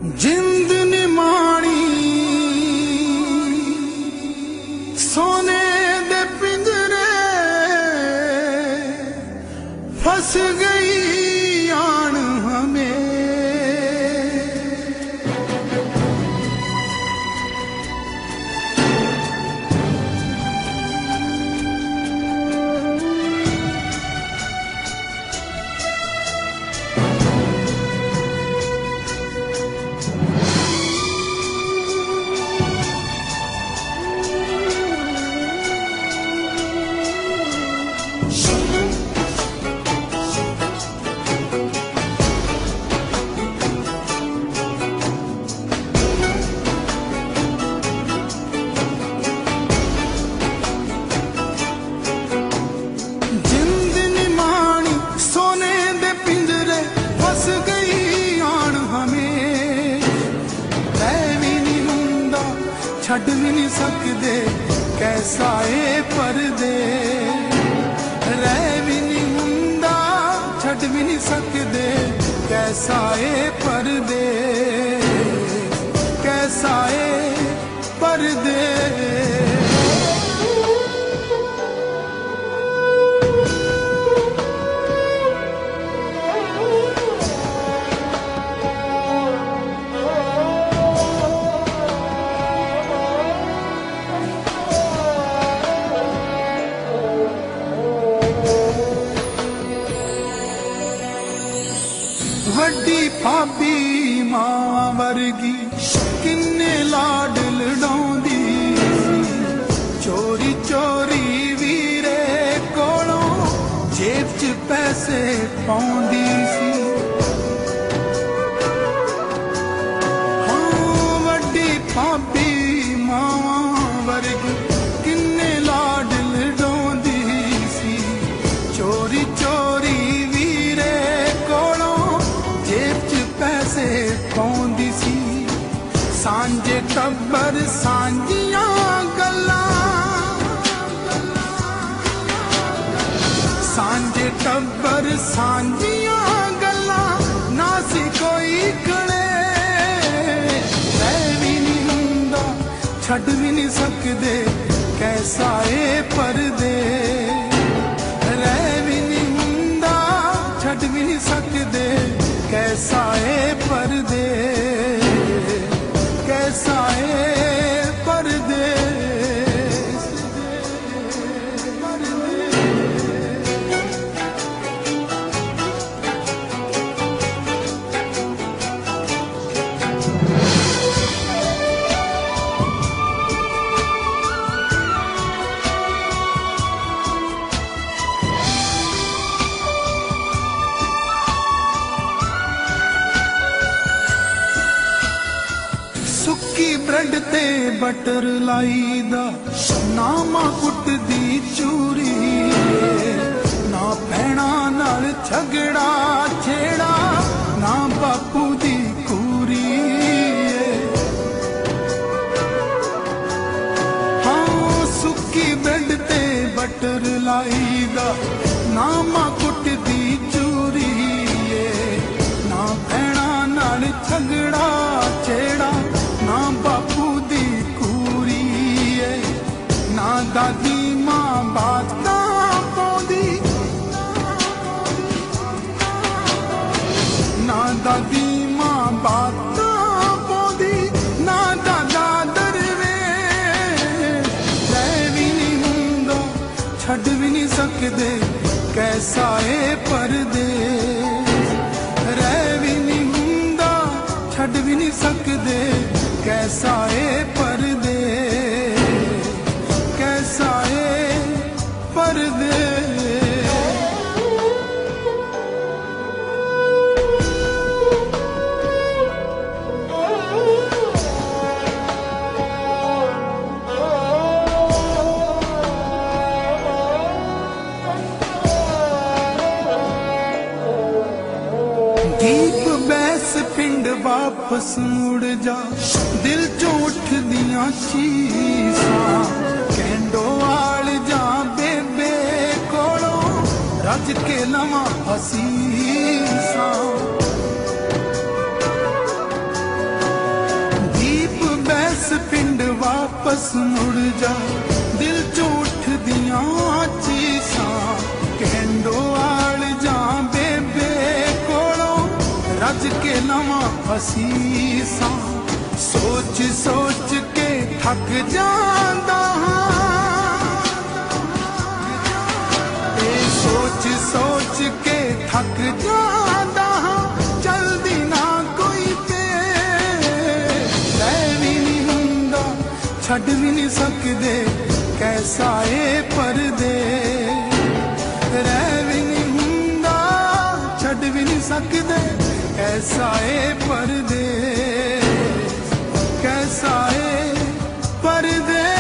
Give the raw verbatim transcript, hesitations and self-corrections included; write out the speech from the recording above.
जिंद निमाणी सोने दे पिंजरे फंस गई आन हमें। छड़ भी नहीं सकते कैसा ए पर्दे, रह भी नहीं हुंदा छड़ भी नहीं सकते कैसा ए पर्दे, कैसा ए पर्दे। वड्डी भाभी मां वर्गी किन्ने लाड लड़ाउंदी, चोरी चोरी वीरे कोलों जेब च पैसे पाउंदी सी। हाँ वड्डी भाभी मां वर्गी किन्ने लाड लड़ाउंदी सी, चोरी चोरी पैसे पाउंदी सी। सांझे टब्बर सांझियां गल्लां, सांझे टब्बर सांझियां गल्लां ना सी कोई खड़े, रह भी नहीं हुंदा छड़ भी नहीं सकदे कैसा ए पर्दे, रह भी नहीं हुंदा छड़ भी नहीं सकदे कैसा ए पर्दे, कैसा ए पर्दे। सुक्की ब्रेड ते बटर लाई दा नामा कुट दी चूरी, ना भैणा नाल झगड़ा छेड़ा ना बापू दी कूरी। हाँ सुक्की ब्रेड ते बटर लाई दा नामा कुट दी चूरी, ना भैणा नाल झगड़ा छेड़ा ना बापू दी कूरी है, ना दादी मां बातां पौंदी, ना दादी मां बातां पौंदी, ना दादा दरवेश, रह भी नहीं हुंदा छड़ भी नहीं सकदे कैसा ए पर्दे, रह भी नहीं हुंदा छड़ भी नहीं सकदे कैसा ए पर्दे, कैसा ए पर्दे। दीप बैस पिंड वापस मुड़ जा, दिल चों उठ दियां चीसां, कैंडो आल जा बेबे कोलों रज के लवां हसीसां। बस मुड़ जा दिल चो उठ दियां चीसां कहंडो आल जा बेबे कोलों रज के लवां असीसां सोच सोच के थक जांदा सोच सोच के थक जांदा चलदी ना कोई पे लै भी नहीं हुंदा छड़ भी नहीं सकदे कैसा ए परदे रह भी नहीं हुंदा छड़ भी नहीं सकदे कैसा ए परदे कैसा ए परदे